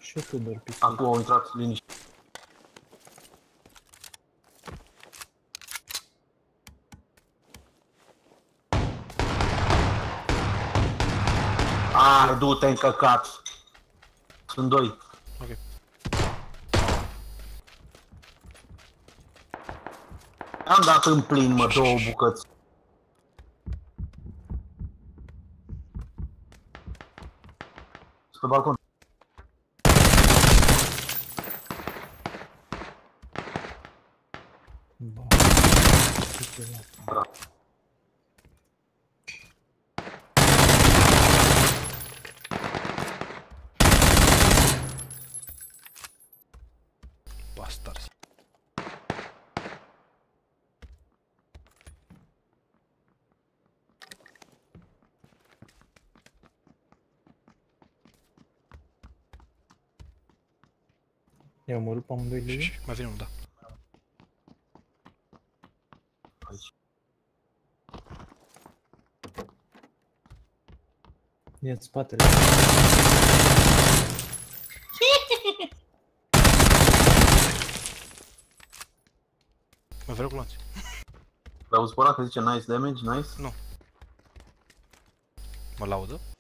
Și tu doar pistol. Acum au intrat liniște. Du-te încăcat. Sunt doi. Ok. Am dat în plin, mă, două bucăți. Pe balcon. Ba, ce ceva. Bravo. Bastards. I-au omorât pe amândoi de ei? Mai vine unul, da. Aici. E în spatele. Mai vreau gloanțe. L-au spărat că zice nice damage, nice. Mă laudă?